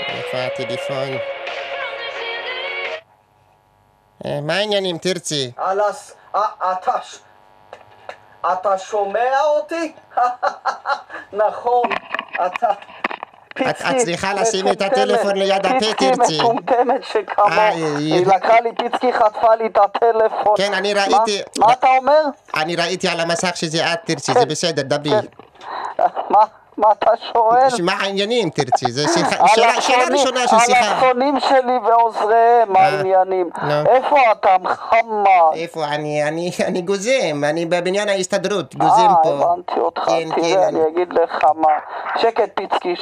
איפה הטלפון? מה העניינים, תרצי? אתה שומע אותי? נכון, אתה... את צריכה לשים את הטלפון ליד הפה, תרצי. פיצקי מטומטמת שכמוך. היא לקחה לי, פיצקי חטפה לי את הטלפון. כן, אני ראיתי... מה אתה אומר? אני ראיתי על המסך שזה את, תרצי, זה בסדר, דברי. מה אתה שואל? מה העניינים, תרצי? זה שאלה ראשונה של שיחה. הלשונים שלי ועוזריהם, מה העניינים? איפה אתה, מחמד? איפה? אני גוזם, אני בבניין ההסתדרות, גוזם פה. הבנתי אותך, תראה, אני אגיד לך מה. שקט, פיצקי,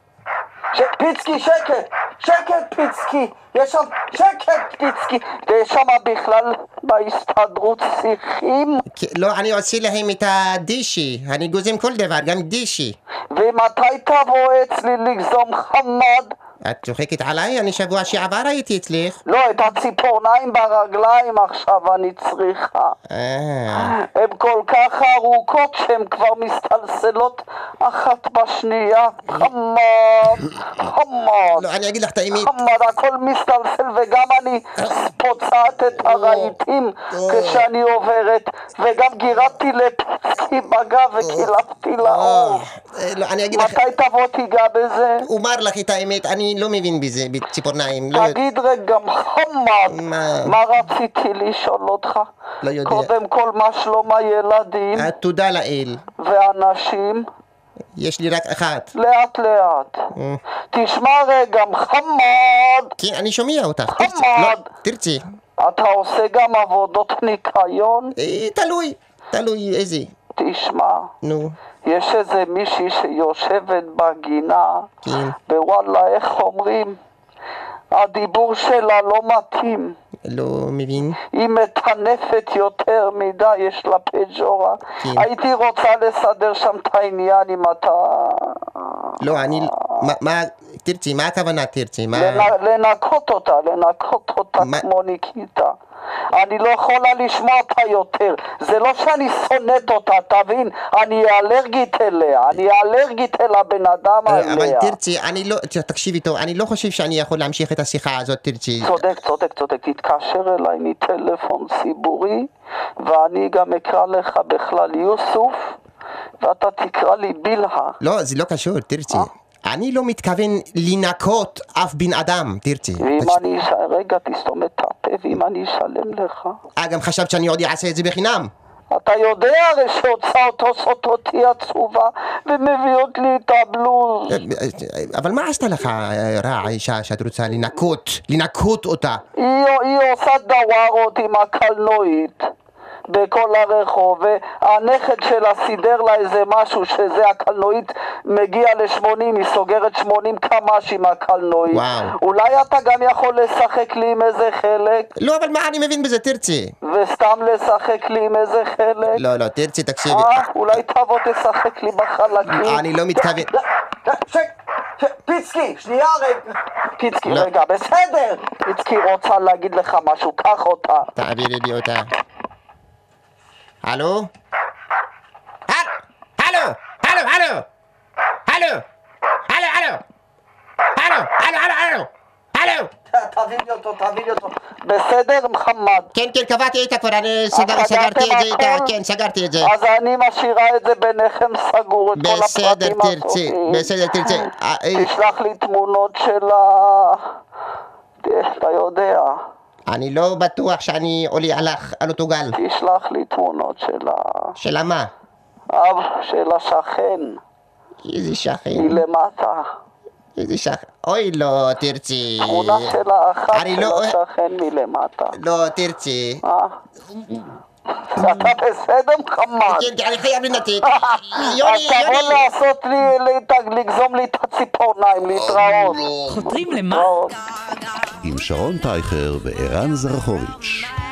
פיצקי, שקט, פיצקי, יש שם, שקט, פיצקי, יש שם בכלל בהסתדרות שיחים? לא, אני עושה להם את הדישי, אני גוזם כל דבר, גם דישי. ומתי תבוא אצלי לגזום, חמד? את צוחקת עליי? אני שבוע שעבר הייתי אצלך. לא, את הציפורניים ברגליים עכשיו אני צריכה. הן כל כך ארוכות שהן כבר מסתלסלות אחת בשנייה. חמד. לא, אני אגיד לך את האמת. חמד, הכל מסתלסל וגם אני פוצעת את הרהיטים כשאני עוברת וגם גירדתי לפצקי בגב וקילפתי לעוף. מתי תבוא תיגע בזה? אומר לך את האמת, אני לא מבין בזה, בציפורניים. תגיד רגע, מחמד, מה רציתי לשאול אותך? לא יודע. קודם כל, מה שלום הילדים? תודה לאל. ואנשים? יש לי רק אחת. לאט לאט. תשמע רגע, מחמד. כן, אני שומע אותך. חמד. תרצי. אתה עושה גם עבודות ניקיון? תלוי איזה. תשמע. נו. יש איזה מישהי שיושבת בגינה, כן. ווואלה, איך אומרים? הדיבור שלה לא מתאים. לא מבין. היא מטנפת יותר מדי, יש לה פג'ורה. כן. הייתי רוצה לסדר שם את העניין אם אתה... לא, תרצי, מה הכוונה תרצי? לנקות אותה כמו ניקיטה. אני לא יכולה לשמוע אותה יותר. זה לא שאני שונאת אותה, תבין? אני אלרגית אליה. אני אלרגית אל הבן אדם עליה. אבל תרצי, תקשיבי טוב, אני לא חושב שאני יכול להמשיך את השיחה הזאת, תרצי. צודק. תתקשר אליי מטלפון ציבורי, ואני גם אקרא לך בכלל יוסוף, ואתה תקרא לי בילהה. לא, זה לא קשור, תרצי. אני לא מתכוון לנקות אף בן אדם, תרצי. רגע, תסתום את הפה, ואם אני אשלם לך? גם חשבת שאני עוד אעשה את זה בחינם? אתה יודע הרי שהוצאות עושות אותי עצובה ומביאות לי את הבלוז. אבל מה עשתה לך רע האישה שאת רוצה לנקות אותה? היא עושה דווארות עם הקלנועית בכל הרחוב, והנכד שלה סידר לה איזה משהו שזה הקלנועית מגיע ל-80, היא סוגרת 80 קמ"ש עם הקלנועית. אולי אתה גם יכול לשחק לי עם איזה חלק? לא, אבל מה אני מבין בזה, תרצי? וסתם לשחק לי עם איזה חלק? לא, תרצי, תקשיבי. אולי תבוא תשחק לי בחלקים. אני לא מתכוון. פיצקי, שנייה רגע. פיצקי, רגע, בסדר. פיצקי רוצה להגיד לך משהו, קח אותה. תעבירי לי אותה. הלו? הלו? תביא לי אותו. בסדר, מחמד? כן, קבעתי איתה כבר, אני סגרתי את זה איתה, כן, סגרתי את זה. אז אני משאירה את זה ביניכם סגור, את כל הפרטים הסופיים. בסדר, תרצי. תשלח לי תמונות שלה, אתה יודע. אני לא בטוח שאני עולה על אותו גל. תשלח לי תמונות שלה. שלה מה? של השכן. איזה שכן? היא למטה. איזה שכן? אוי, לא, תרצי. תמונה שלה אחת של השכן מלמטה. לא, תרצי. אתה בסדר, מחמד? כן, אני חייב לנתק. אז תבוא לעשות לי, לגזום לי את הציפורניים, להתראות. חותרים למה? עם שרון טייכר וערן זרחוביץ'.